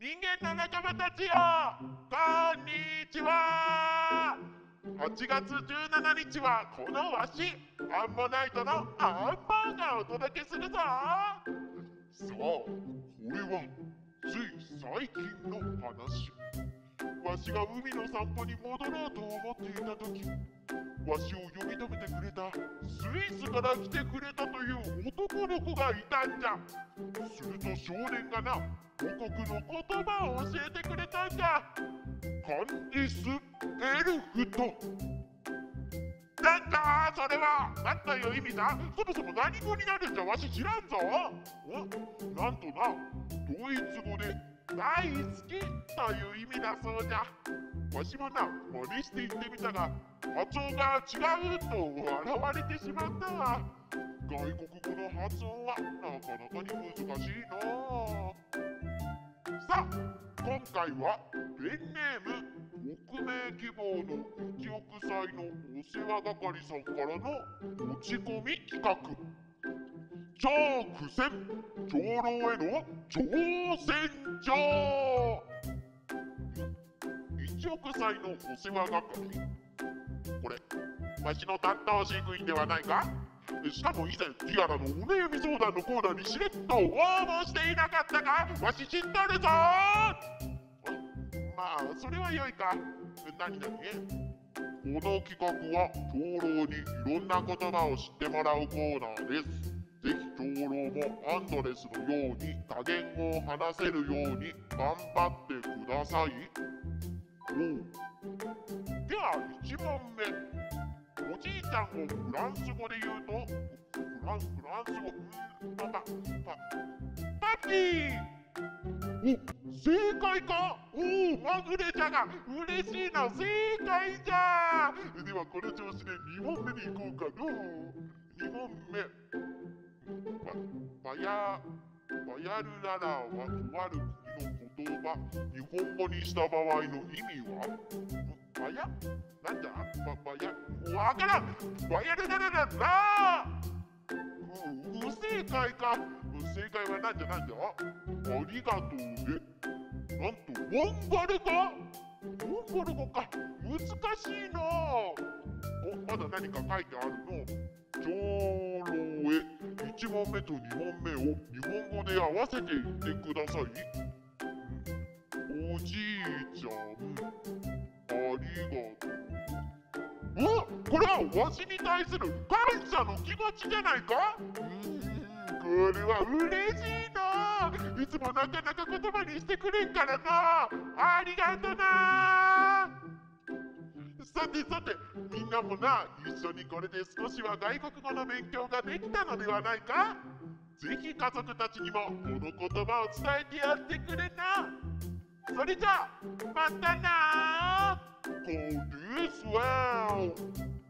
人間の仲間たちよ、こんにちは。8月17日はこのわしアンモナイトのアンバーガーをお届けするぞ。さあ、これはつい最近の話。わしが海の散歩に戻ろうと思っていた時、わしを呼び止めてくれたスイスから来てくれたという男の子がいたんじゃ。すると少年がな、母国の言葉を教えてくれたんじゃ。カンディス・エルフと。なんだそれは。なんという意味だ。そもそも何語になるんじゃわし知らんぞ。なんとな、ドイツ語で大好きという意味だそうじゃ。わしもな、真似して言ってみたが、発音が違うと笑われてしまったわ。外国語の発音はなかなかに難しいの。さあ、今回はペンネーム匿名希望の1億歳のお世話係さんからの持ち込み企画。超苦戦長老への挑戦状。1億歳のお世話係、これわしの担当飼育員ではないか。しかも以前ティアラのお悩み相談のコーナーにしれっと応募していなかったか。わし知っとるぞ。まあそれはよいか。何この企画は長老にいろんな言葉を知ってもらうコーナーです。ぜひ長老もアンドレスのように多言語を話せるように頑張ってください。では1問目。おじいちゃんをフランス語で言うと、フランス語、パピー。正解か。マグレちゃんが嬉しいな。正解じゃ。ではこの調子で2問目に行こうかの。2問目。バヤルララはとある国の言葉。日本語にした場合の意味はなんだわからん。バヤルララララ。不正解か。正解はなんじゃありがとうで。なんとモンゴル語か。難しいの。まだ何か書いてあるの。長老へ1問目と2問目を日本語で合わせて言ってください。おじいちゃんありがとう。これはわしに対する感謝の気持ちじゃないか。これは嬉しいの。いつもなかなか言葉にしてくれんからな。ありがとな。さてみんなもな、一緒にこれで少しは外国語の勉強ができたのではないか。ぜひ家族たちにもこの言葉を伝えてやってくれな。それじゃあまたな。Go this well.